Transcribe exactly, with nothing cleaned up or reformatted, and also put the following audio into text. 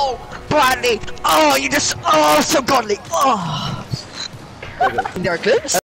Oh, Bradley! Oh, you just, oh, so godly! Oh! There are clips?